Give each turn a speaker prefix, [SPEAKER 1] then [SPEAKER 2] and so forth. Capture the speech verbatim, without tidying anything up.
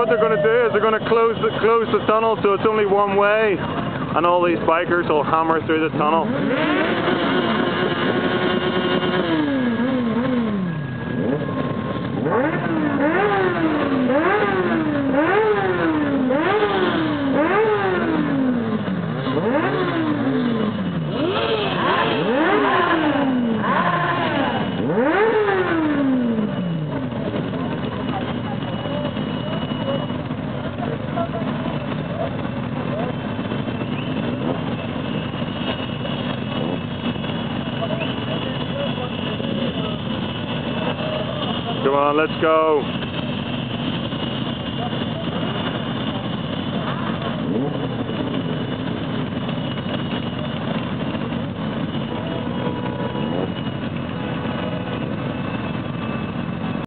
[SPEAKER 1] what they're going to do is they're going to close the, close the tunnel so it's only one way, and all these bikers will hammer through the tunnel. Come on, let's go.